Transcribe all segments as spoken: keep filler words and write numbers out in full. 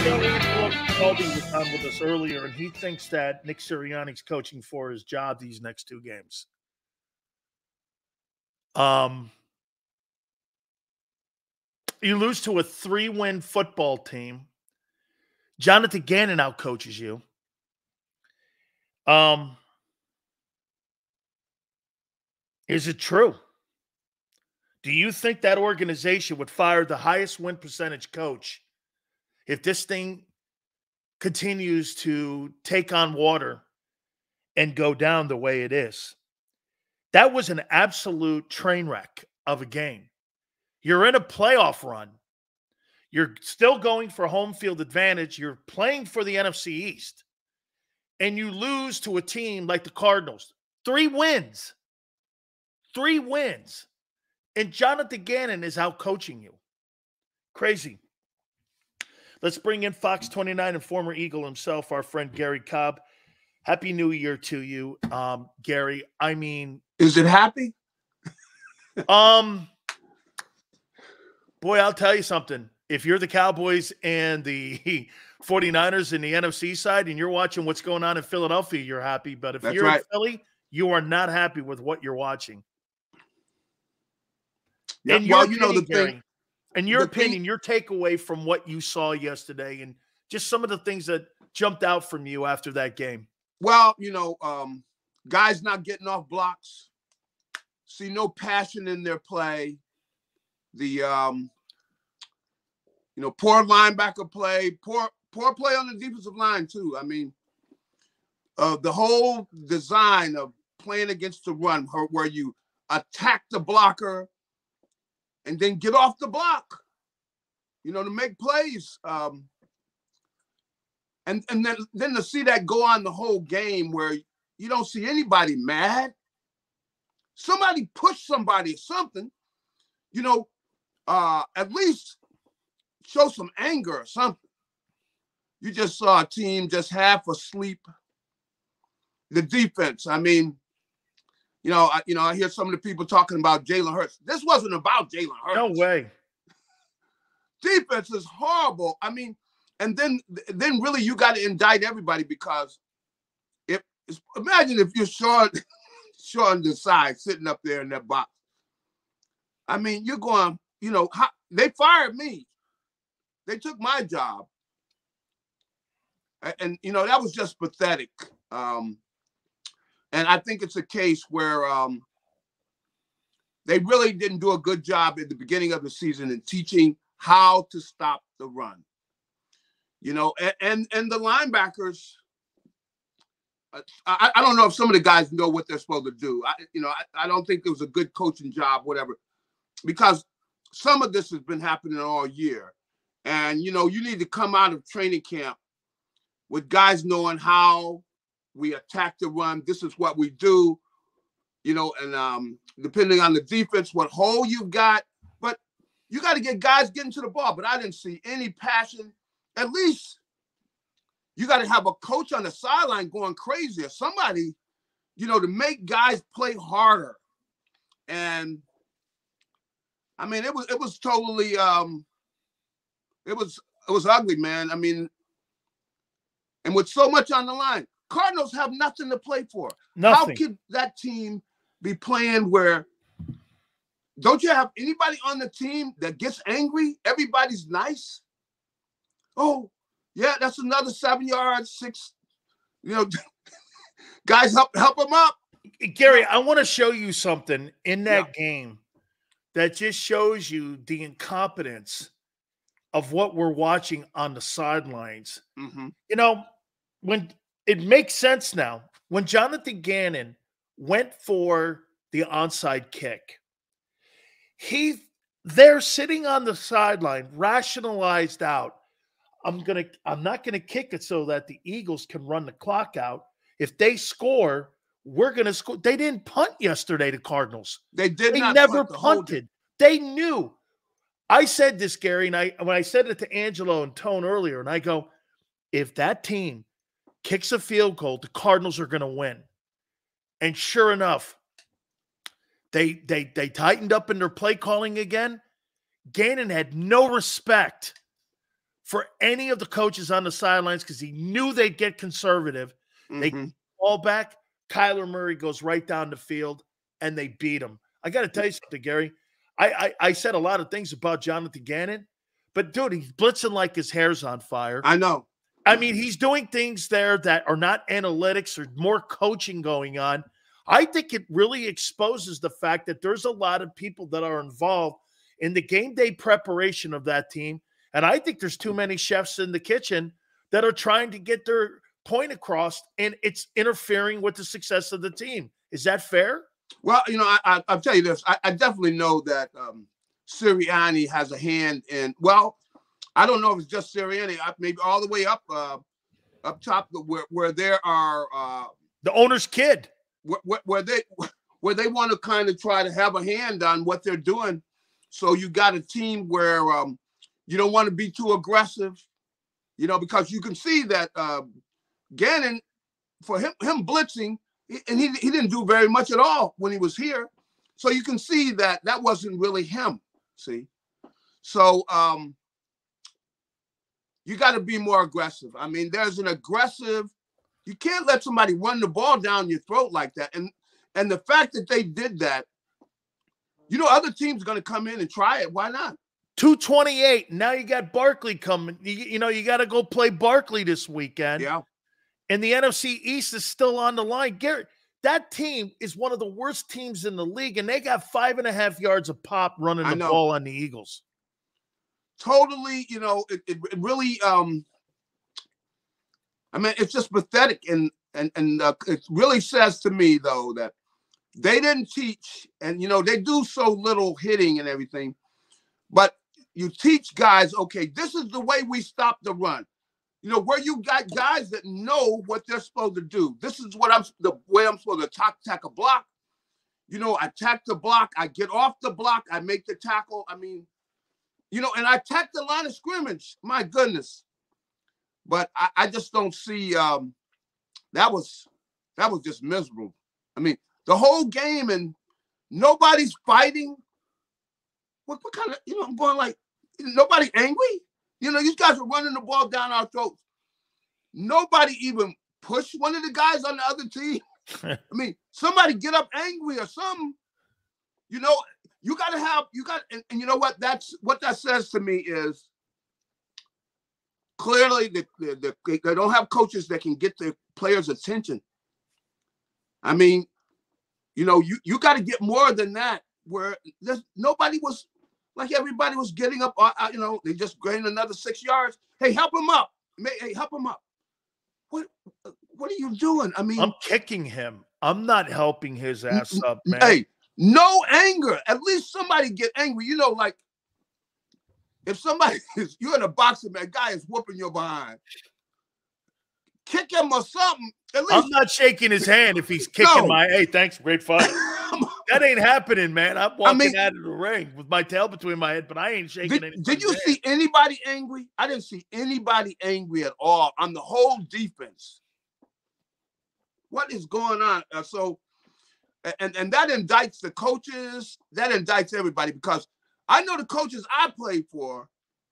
Colby was on with us earlier, and he thinks that Nick Sirianni's coaching for his job these next two games. Um, you lose to a three-win football team. Jonathan Gannon outcoaches you. Um, is it true? Do you think that organization would fire the highest win percentage coach if this thing continues to take on water and go down the way it is? That was an absolute train wreck of a game. You're in a playoff run. You're still going for home field advantage. You're playing for the N F C East. And you lose to a team like the Cardinals. Three wins. Three wins. And Jonathan Gannon is out coaching you. Crazy. Let's bring in Fox twenty-nine and former Eagle himself, our friend Gary Cobb. Happy New Year to you, um, Gary. I mean, is it happy? um, boy, I'll tell you something. If you're the Cowboys and the forty-niners in the N F C side and you're watching what's going on in Philadelphia, you're happy. But if That's you're right. in Philly, you are not happy with what you're watching. Yeah, In your well, opinion, you know, the Gary, thing, in your the opinion, thing- your takeaway from what you saw yesterday and just some of the things that jumped out from you after that game. Well, you know, um, guys not getting off blocks. See no passion in their play. The, um, you know, poor linebacker play, poor poor play on the defensive line too. I mean, uh, the whole design of playing against the run, where you attack the blocker and then get off the block, you know, to make plays. Um, and and then, then to see that go on the whole game where you don't see anybody mad. Somebody push somebody or something, you know, uh, at least show some anger or something. You just saw a team just half asleep. The defense, I mean, you know, I, you know, I hear some of the people talking about Jalen Hurts. This wasn't about Jalen Hurts. No way. Defense is horrible. I mean, and then then really you got to indict everybody because if imagine if you're Sean Sean Desai sitting up there in that box. I mean, you're going, you know, how, they fired me. They took my job. And, and you know, that was just pathetic. Um, and I think it's a case where um, they really didn't do a good job at the beginning of the season in teaching how to stop the run. You know, and and, and the linebackers, I, I don't know if some of the guys know what they're supposed to do. I, you know, I, I don't think it was a good coaching job, whatever, because some of this has been happening all year. And, you know, you need to come out of training camp with guys knowing how we attack the run. This is what we do, you know, and um, depending on the defense, what hole you've got. But you got to get guys getting to the ball. But I didn't see any passion. At least you got to have a coach on the sideline going crazy or somebody, you know, to make guys play harder. And I mean, it was it was totally um, it was it was ugly, man. I mean, and with so much on the line, Cardinals have nothing to play for. Nothing. How could that team be playing where? Don't you have anybody on the team that gets angry? Everybody's nice. Oh, yeah, that's another seven yards, six. You know, guys, help help them up. Gary, I want to show you something in that Yeah. game that just shows you the incompetence of what we're watching on the sidelines. Mm-hmm. You know, when it makes sense now, when Jonathan Gannon went for the onside kick, he they're sitting on the sideline, rationalized out. I'm gonna, I'm not gonna kick it so that the Eagles can run the clock out. If they score, we're gonna score. They didn't punt yesterday, the Cardinals. They did They not never punt the whole punted. They knew. I said this, Gary, and I when I said it to Angelo and Tone earlier, and I go, if that team kicks a field goal, the Cardinals are gonna win. And sure enough, they they they tightened up in their play calling again. Gannon had no respect for any of the coaches on the sidelines because he knew they'd get conservative. Mm-hmm. They fall back. Kyler Murray goes right down the field, and they beat him. I got to tell you something, Gary. I, I I said a lot of things about Jonathan Gannon, but, dude, he's blitzing like his hair's on fire. I know. I mean, he's doing things there that are not analytics or more coaching going on. I think it really exposes the fact that there's a lot of people that are involved in the game day preparation of that team. And I think there's too many chefs in the kitchen that are trying to get their point across, and it's interfering with the success of the team. Is that fair? Well, you know, I, I, I'll tell you this. I, I definitely know that um, Sirianni has a hand in, well, I don't know if it's just Sirianni, maybe all the way up uh, up top where, where there are uh, – the owner's kid. Where, where they where they want to kind of try to have a hand on what they're doing. So you got a team where um, you don't want to be too aggressive, you know, because you can see that uh, Gannon, for him, him blitzing, and he, he didn't do very much at all when he was here. So you can see that that wasn't really him, see? So um, you got to be more aggressive. I mean, there's an aggressive, you can't let somebody run the ball down your throat like that. And and the fact that they did that, you know, other teams are going to come in and try it. Why not? two twenty-eight. Now you got Barkley coming. You, you know, you got to go play Barkley this weekend. Yeah. And the N F C East is still on the line. Garrett, that team is one of the worst teams in the league, and they got five and a half yards of pop running the ball on the Eagles. Totally, you know, it, it, it really um – I mean, it's just pathetic, and and and uh, it really says to me though that they didn't teach, and you know they do so little hitting and everything, but you teach guys, okay, this is the way we stop the run. You know, where you got guys that know what they're supposed to do. This is what I'm the way I'm supposed to attack, attack a block. You know, I attack the block, I get off the block, I make the tackle. I mean, you know, and I attack the line of scrimmage. My goodness. But I, I just don't see um, that was that was just miserable. I mean, the whole game and nobody's fighting. What, what kind of, you know, I'm going like, nobody angry? You know, these guys are running the ball down our throats. Nobody even pushed one of the guys on the other team. I mean, somebody get up angry or something. You know, you got to have, you got, and, and you know what? That's what that says to me is, clearly, the, the, the, they don't have coaches that can get their players' attention. I mean, you know, you, you got to get more than that, where there's, nobody was, like everybody was getting up, uh, you know, they just gained another six yards. Hey, help him up. Hey, help him up. What What are you doing? I mean. I'm kicking him. I'm not helping his ass up, man. Hey, no anger. At least somebody get angry. You know, like, if somebody is, you're in a boxing, man, guy is whooping your behind. Kick him or something. At least I'm not shaking his hand if he's kicking no. my, hey, thanks, great fight. That ain't happening, man. I'm walking I mean, out of the ring with my tail between my head, but I ain't shaking Did, did you hand. see anybody angry? I didn't see anybody angry at all on the whole defense. What is going on? Uh, so, and, and that indicts the coaches. That indicts everybody because I know the coaches I played for.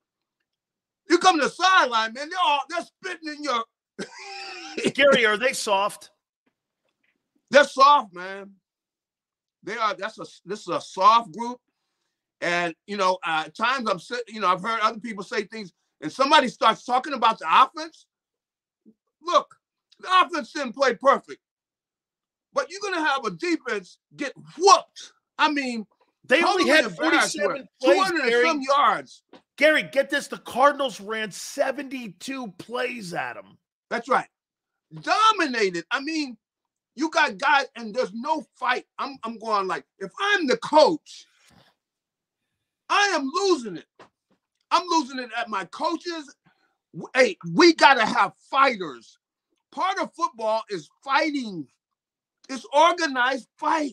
You come to the sideline, man. They're all they're spitting in your. Gary, are they soft? They're soft, man. They are. That's a. This is a soft group, and you know, uh, at times I'm sitting. You know, I've heard other people say things, and somebody starts talking about the offense. Look, the offense didn't play perfect, but you're gonna have a defense get whooped. I mean. They only had forty-seven plays, two hundred Gary. and some yards. Gary, get this. The Cardinals ran seventy-two plays at them. That's right. Dominated. I mean, you got guys, and there's no fight. I'm, I'm going like, if I'm the coach, I am losing it. I'm losing it at my coaches. Hey, we got to have fighters. Part of football is fighting. It's organized fight.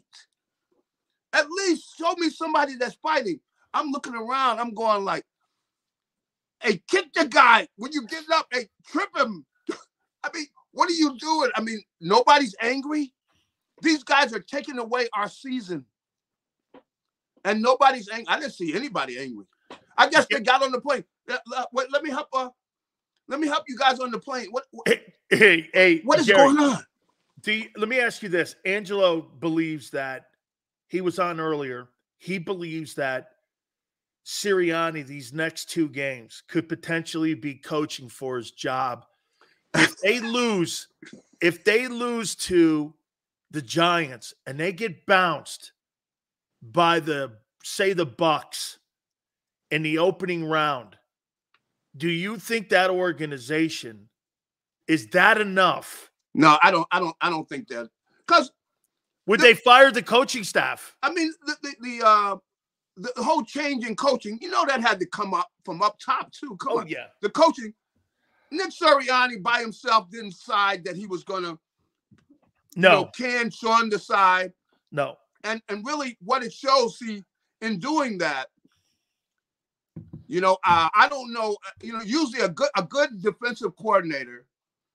At least show me somebody that's fighting. I'm looking around. I'm going like, hey, kick the guy. When you get up, hey, trip him. I mean, what are you doing? I mean, nobody's angry. These guys are taking away our season. And nobody's angry. I didn't see anybody angry. I guess they got on the plane. Let, let, wait, let me help. Uh, let me help you guys on the plane. What? what Hey, hey, hey what is Gary, going on? Do you, let me ask you this. Angelo believes that he was on earlier. He believes that Sirianni, these next two games, could potentially be coaching for his job. If they lose, if they lose to the Giants and they get bounced by the, say, the Bucks in the opening round, do you think that organization is that enough? No, I don't. I don't. I don't think that. Because would the, they fire the coaching staff? I mean, the the the, uh, the whole change in coaching, you know, that had to come up from up top too. Come oh, on, yeah. The coaching. Nick Sirianni by himself didn't decide that he was going to. No. You know, can Sean decide? No. And and really, what it shows, see, in doing that, you know, uh, I don't know. You know, usually a good a good defensive coordinator.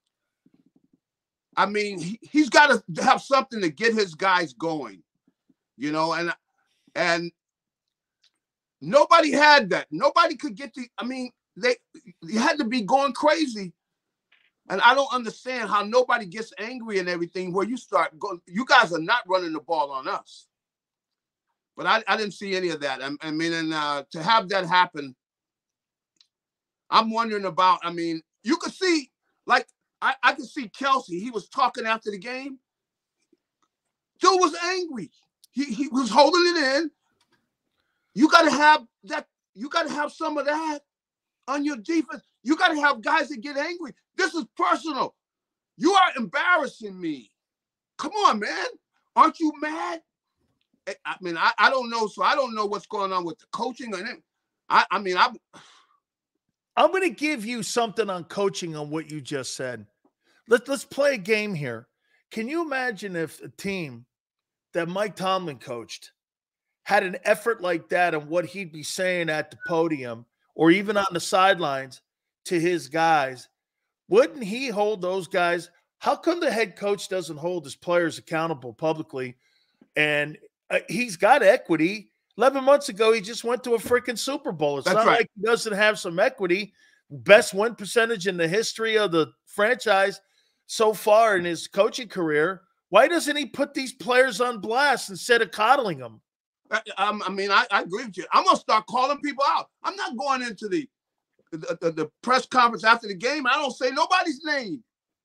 I mean, he, he's got to have something to get his guys going, you know, and and nobody had that. Nobody could get the, I mean, they you had to be going crazy. And I don't understand how nobody gets angry and everything where you start going, you guys are not running the ball on us. But I, I didn't see any of that. I, I mean, and uh, to have that happen, I'm wondering about, I mean, you could see, like, I, I could see Kelsey. He was talking after the game. Dude was angry. He he was holding it in. You got to have that. You got to have some of that on your defense. You got to have guys that get angry. This is personal. You are embarrassing me. Come on, man. Aren't you mad? I mean, I, I don't know. So I don't know what's going on with the coaching. And I I mean, I'm. I'm going to give you something on coaching on what you just said. Let's let's play a game here. Can you imagine if a team that Mike Tomlin coached had an effort like that and what he'd be saying at the podium or even on the sidelines to his guys? Wouldn't he hold those guys? How come the head coach doesn't hold his players accountable publicly? And uh, he's got equity. eleven months ago, he just went to a freaking Super Bowl. It's That's not right. like he doesn't have some equity. Best win percentage in the history of the franchise so far in his coaching career. Why doesn't he put these players on blast instead of coddling them? I, I mean, I, I agree with you. I'm going to start calling people out. I'm not going into the the, the the press conference after the game. I don't say nobody's name.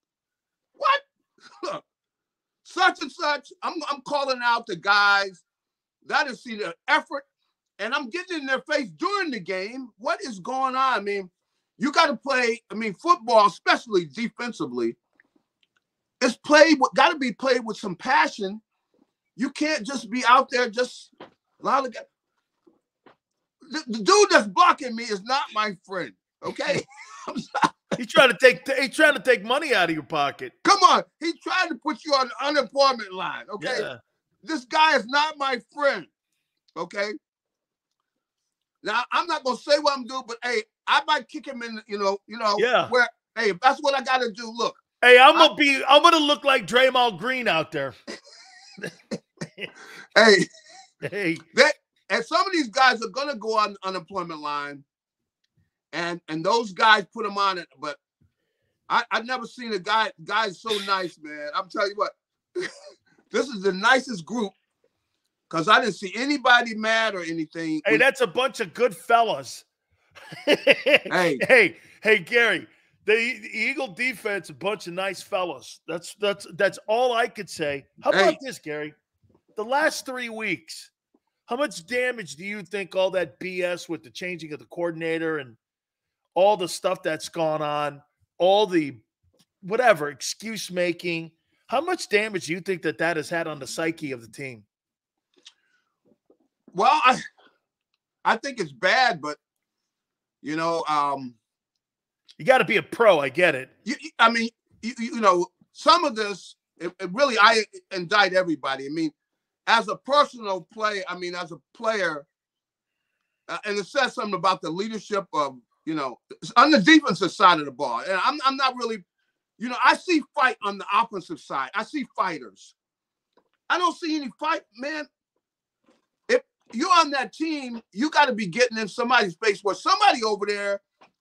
What? Such and such. I'm, I'm calling out the guys that have seen the effort, and I'm getting in their face during the game. What is going on? I mean, you got to play, I mean, football, especially defensively, it's played, got to be played with some passion. You can't just be out there just allow the guy. The, the dude that's blocking me is not my friend, okay? I'm sorry. He's trying to take he's trying to take money out of your pocket. Come on. He's trying to put you on the unemployment line, okay? Yeah. This guy is not my friend, okay? Now, I'm not going to say what I'm doing, but, hey, I might kick him in, you know, you know, Yeah. where, hey, if that's what I got to do, look. Hey, I'm going to be, I'm going to look like Draymond Green out there. Hey, hey. that, and some of these guys are going to go on unemployment line, and and those guys put them on it. But I, I've never seen a guy, guy's so nice, man. I'm telling you what, this is the nicest group because I didn't see anybody mad or anything. Hey, that's a bunch of good fellas. hey, hey, hey, Gary, the, the Eagle defense, a bunch of nice fellas. That's that's that's all I could say. How about hey. this, Gary? The last three weeks, how much damage do you think all that B S with the changing of the coordinator and all the stuff that's gone on, all the whatever excuse making, how much damage do you think that that has had on the psyche of the team? Well, I I think it's bad, but you know, um, you got to be a pro. I get it. You, I mean, you, you know, some of this, it, it really, I indict everybody. I mean, as a personal play, I mean, as a player, uh, and it says something about the leadership of, you know, on the defensive side of the ball. And I'm, I'm not really, you know, I see fight on the offensive side. I see fighters. I don't see any fight, man. If you're on that team, you got to be getting in somebody's face where somebody over there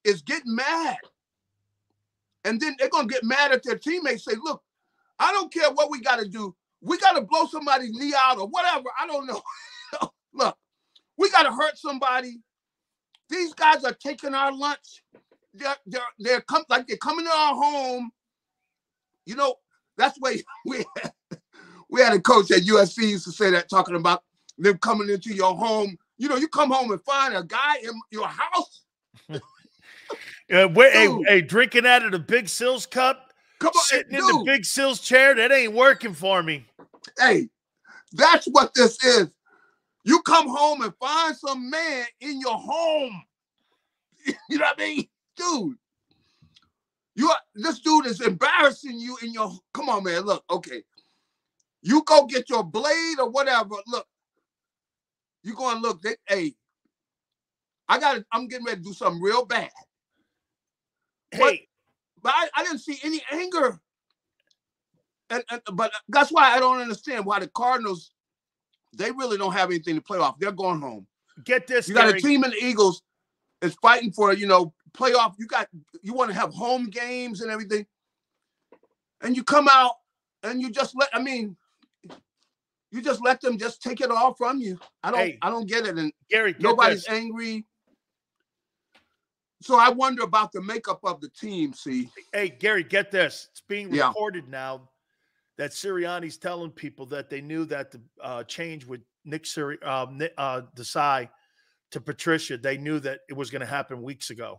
is getting mad. And then they're going to get mad at their teammates, say, look, I don't care what we got to do. We got to blow somebody's knee out or whatever. I don't know. Look, we got to hurt somebody. These guys are taking our lunch. They're, they're, they're come, like they're coming to our home. You know, that's why we had, we had a coach at U S C used to say that, talking about them coming into your home. You know, you come home and find a guy in your house. Uh, wait, hey, hey, drinking out of the Big Sills cup, come on, sitting dude. in the Big Sills chair, that ain't working for me. Hey, that's what this is. You come home and find some man in your home. You know what I mean? Dude, you are, this dude is embarrassing you in your, come on, man, look, okay. You go get your blade or whatever, look. You going to look, they, hey, I got to, I'm getting ready to do something real bad. Hey, but, but I, I didn't see any anger. And, and but that's why I don't understand why the Cardinals, they really don't have anything to play off. They're going home. Get this, you got Gary. A team in the Eagles is fighting for, you know, playoff. You got you want to have home games and everything, and you come out and you just let. I mean, you just let them just take it all from you. I don't. Hey, I don't get it. And Gary, nobody's this. angry. So I wonder about the makeup of the team, see. Hey, Gary, get this. It's being yeah. recorded now that Sirianni's telling people that they knew that the uh, change with Nick Siri, uh, uh, Desai to Patricia, they knew that it was going to happen weeks ago.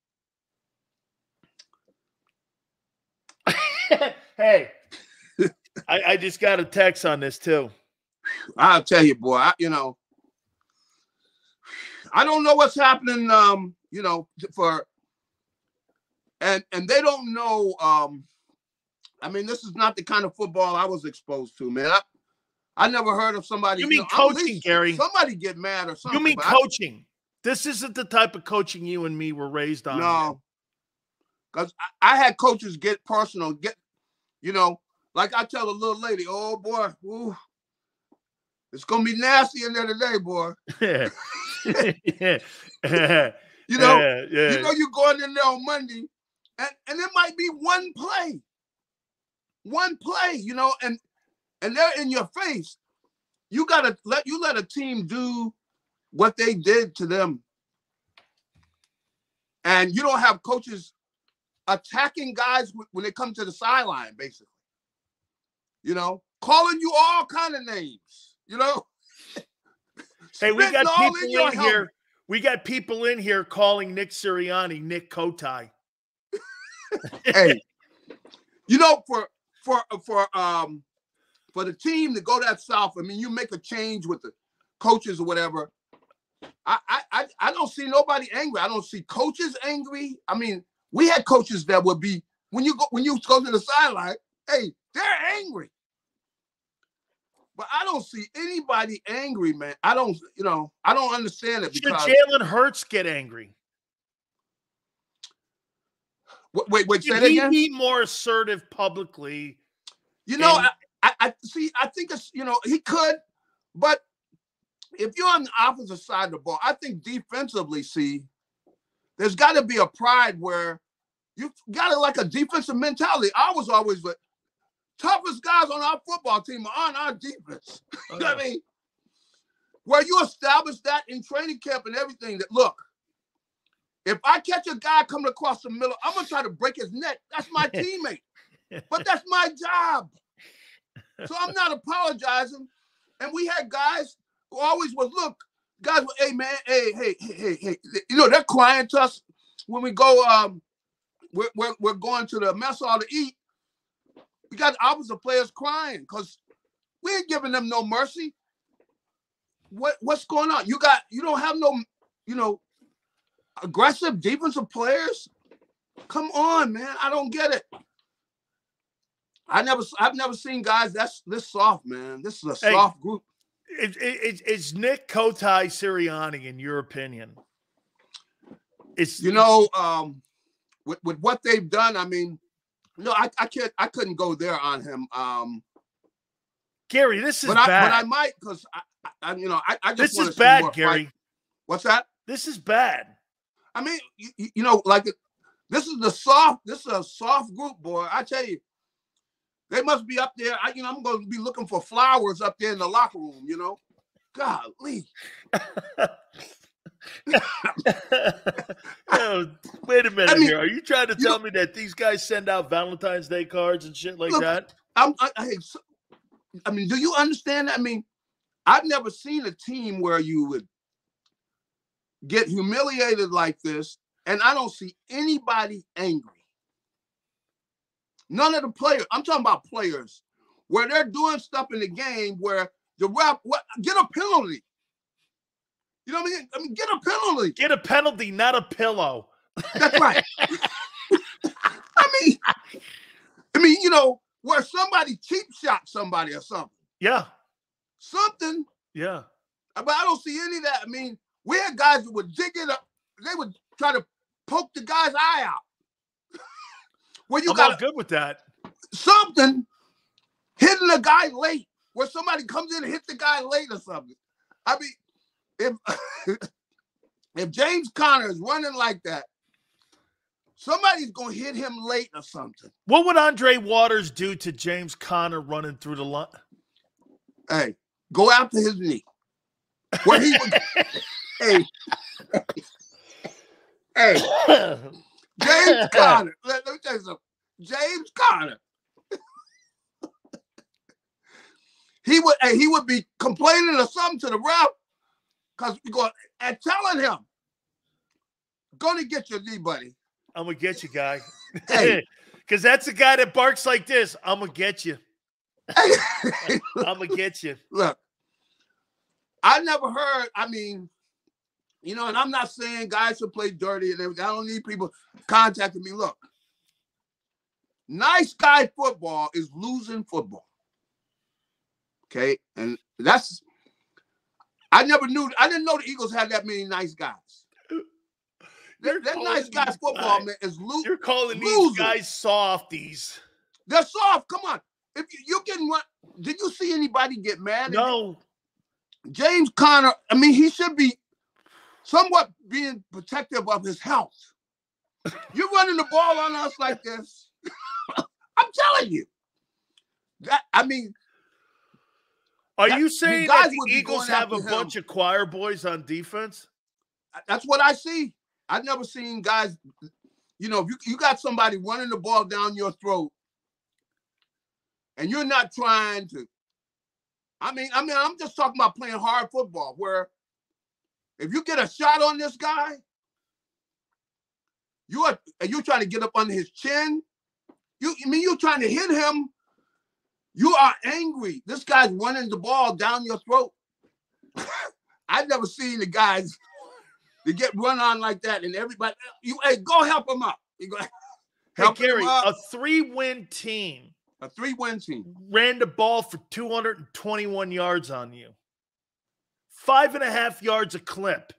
Hey, I, I just got a text on this too. I'll tell you, boy, I, you know, I don't know what's happening, um, you know, for, and and they don't know, um, I mean, this is not the kind of football I was exposed to, man. I, I never heard of somebody. You mean you know, coaching, Gary? Somebody get mad or something. You mean coaching? I, this isn't the type of coaching you and me were raised on. No, because I, I had coaches get personal, get, you know, like I tell a little lady, oh boy, ooh, it's gonna be nasty in there today, boy. You know, yeah, yeah. you know, you going in there on Monday, and and it might be one play, one play, you know, and and they're in your face. You gotta let you let a team do what they did to them, and you don't have coaches attacking guys when they come to the sideline, basically. You know, calling you all kind of names. You know. Hey, we got people in, in here. We got people in here calling Nick Sirianni Nick Kotai. Hey, you know, for for for um for the team to go that south, I mean, you make a change with the coaches or whatever. I I I don't see nobody angry. I don't see coaches angry. I mean, we had coaches that would be when you go when you go to the sideline. Hey, they're angry. But I don't see anybody angry, man. I don't, you know, I don't understand it. Because should Jalen Hurts get angry? Wait, wait, wait say should that he again? Be more assertive publicly. You know, and- I, I see. I think it's, you know, he could, but if you're on the opposite side of the ball, I think defensively, see, there's got to be a pride where you got to like a defensive mentality. I was always with. Toughest guys on our football team are on our defense. You know what I mean? Where you establish that in training camp and everything, that look, if I catch a guy coming across the middle, I'm going to try to break his neck. That's my teammate. But that's my job. So I'm not apologizing. And we had guys who always was, look, guys were, hey, man, hey, hey, hey, hey, hey. You know, they're crying to us when we go, um, we're, we're, we're going to the mess hall to eat. We got opposite players crying because we ain't giving them no mercy. What what's going on? You got you don't have no, you know, aggressive defensive players. Come on, man. I don't get it. I never I've never seen guys that's this soft, man. This is a hey, soft group. It, it, it's Nick Kotai Sirianni, in your opinion? It's you know, um, with with what they've done. I mean. No, I, I can't. I couldn't go there on him, um, Gary. This is but bad. I, but I might because I, I, you know, I, I just this is bad, Gary. Fight. What's that? This is bad. I mean, you, you know, like this is the soft. This is a soft group, boy. I tell you, they must be up there. I, you know, I'm going to be looking for flowers up there in the locker room. You know, golly. Oh, wait a minute I mean, here. Are you trying to tell know, me that these guys send out Valentine's Day cards and shit like look, that? I'm, I, I, I mean, do you understand that? I mean, I've never seen a team where you would get humiliated like this, and I don't see anybody angry. None of the players. I'm talking about players where they're doing stuff in the game where the ref what get a penalty. You know what I mean? I mean, get a penalty. Get a penalty, not a pillow. That's right. I mean, I mean, you know, where somebody cheap shot somebody or something. Yeah. Something. Yeah. But I don't see any of that. I mean, we had guys that would dig it up. They would try to poke the guy's eye out. Where you I'm got all good with that. Something hitting a guy late, where somebody comes in and hits the guy late or something. I mean, if if James Conner is running like that, somebody's gonna hit him late or something. What would Andre Waters do to James Conner running through the line? Hey, go after his knee. Where he would, hey, hey, James Conner. Let, let me tell you something. James Conner. he would, hey, he would be complaining or something to the ref because we go and telling him, "Gonna get your knee, buddy. I'm gonna get you, guy." Hey, because that's the guy that barks like this. I'm gonna get you. Hey. I'm gonna get you. Look, I never heard. I mean, you know, and I'm not saying guys should play dirty and everything. I don't need people contacting me. Look, nice guy football is losing football. Okay, and that's. I never knew. I didn't know the Eagles had that many nice guys. That, that nice guy football, guys, man, is lo- You're calling losing. These guys softies. They're soft. Come on. If you, you're getting what? Did you see anybody get mad? No. James Conner, I mean, he should be somewhat being protective of his health. You're running the ball on us like this. I'm telling you. That I mean, are that, you saying that the Eagles have a him. bunch of choir boys on defense? That's what I see. I've never seen guys, you know, if you, you got somebody running the ball down your throat and you're not trying to, I mean, I mean, I'm just talking about playing hard football where if you get a shot on this guy, you are and you're trying to get up under his chin. You I mean you're trying to hit him. You are angry. This guy's running the ball down your throat. I've never seen the guys to get run on like that, and everybody, you hey, go help him up. You go help hey, Gary, him up. A three-win team. A three-win team. Ran the ball for two hundred twenty-one yards on you. Five and a half yards a clip.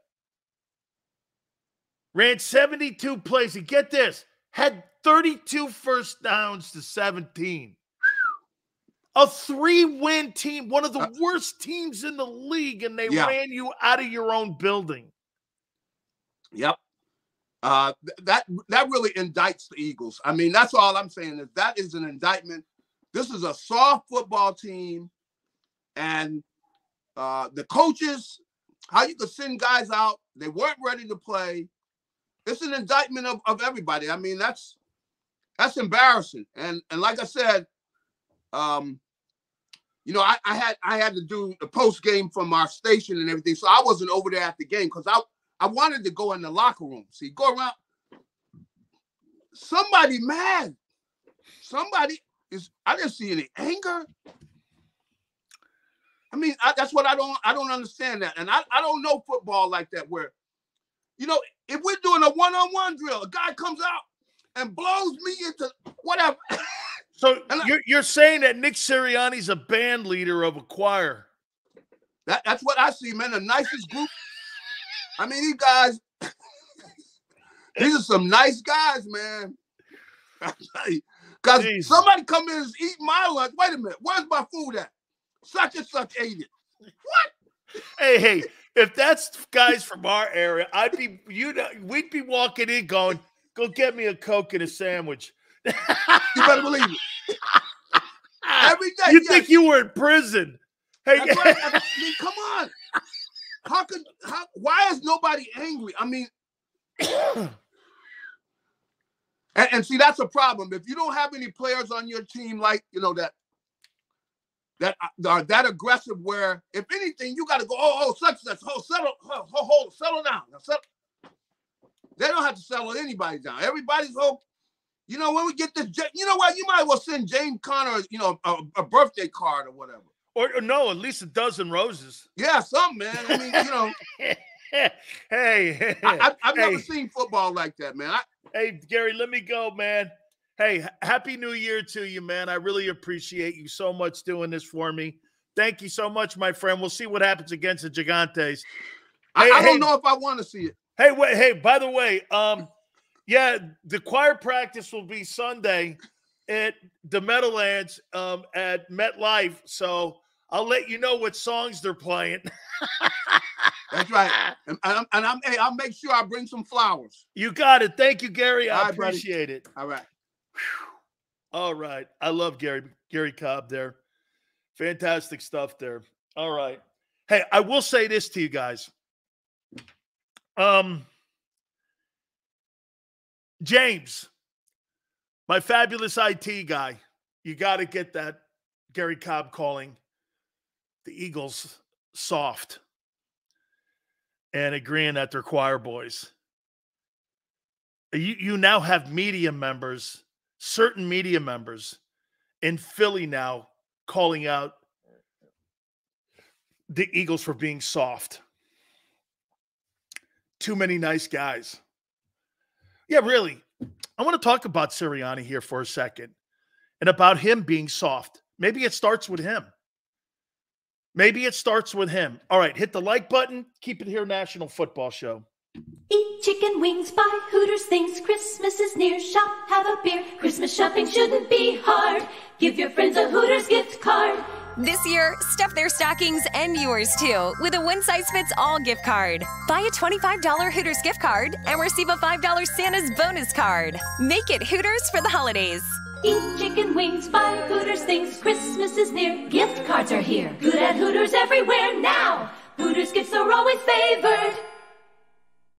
Ran seventy-two plays. And get this, had thirty-two first downs to seventeen. A three-win team, one of the uh, worst teams in the league, and they yeah. ran you out of your own building. Yep. Uh, th- that that really indicts the Eagles. I mean, that's all I'm saying is that is an indictment. This is a soft football team, and uh, the coaches, how you could send guys out, they weren't ready to play. It's an indictment of, of everybody. I mean, that's that's embarrassing. And and like I said, um, you know, I, I had I had to do the post game from our station and everything, so I wasn't over there at the game because I I wanted to go in the locker room. See, go around. Somebody mad. Somebody is. I didn't see any anger. I mean, I, that's what I don't. I don't understand that, and I, I don't know football like that. Where, you know, if we're doing a one-on-one drill, a guy comes out and blows me into whatever. So you're you're saying that Nick Sirianni's a band leader of a choir? That that's what I see, man. The nicest group. I mean, these guys. These are some nice guys, man. Because somebody come in and eat my lunch. Wait a minute, where's my food at? Such and such ate it. What? Hey, hey, if that's guys from our area, I'd be you know we'd be walking in going, "Go get me a Coke and a sandwich." You better believe it. Every day. You yes. think you were in prison? Hey, That's right. I mean, come on. How could? How? Why is nobody angry? I mean, and, and see, that's a problem. If you don't have any players on your team, like you know that that are that aggressive, where if anything, you got to go. Oh, oh, such such. Oh, settle. Oh, oh, hold, settle down. Now, settle. They don't have to settle anybody down. Everybody's oh. You know, when we get this, you know what? You might as well send James Conner, you know, a, a birthday card or whatever. Or, or no, at least a dozen roses. Yeah, something, man. I mean, you know. hey, I, I, I've hey. never seen football like that, man. I, hey, Gary, let me go, man. Hey, happy New Year to you, man. I really appreciate you so much doing this for me. Thank you so much, my friend. We'll see what happens against the Gigantes. I, Hey, I don't hey. know if I want to see it. Hey, wait, hey, by the way, um, yeah, the choir practice will be Sunday at the Meadowlands um, at MetLife. So I'll let you know what songs they're playing. That's right. And, and, and I'm, hey, I'll make sure I bring some flowers. You got it. Thank you, Gary. I All right, buddy. appreciate it. All right. All right. I love Gary, Gary Cobb there. Fantastic stuff there. All right. Hey, I will say this to you guys. Um, James, my fabulous I T guy, you got to get that Gary Cobb calling the Eagles soft and agreeing that they're choir boys. You, you now have media members, certain media members in Philly now calling out the Eagles for being soft. Too many nice guys. Yeah, really. I want to talk about Sirianni here for a second and about him being soft. Maybe it starts with him. Maybe it starts with him. All right, hit the like button. Keep it here, National Football Show. Eat chicken wings, buy Hooters things. Christmas is near, shop, have a beer. Christmas shopping shouldn't be hard. Give your friends a Hooters gift card. This year, stuff their stockings and yours too with a one-size-fits-all gift card. Buy a twenty-five dollars Hooters gift card and receive a five dollars Santa's bonus card. Make it Hooters for the holidays. Eat chicken wings, buy Hooters things. Christmas is near, gift cards are here. Good at Hooters everywhere now. Hooters gifts are always favored.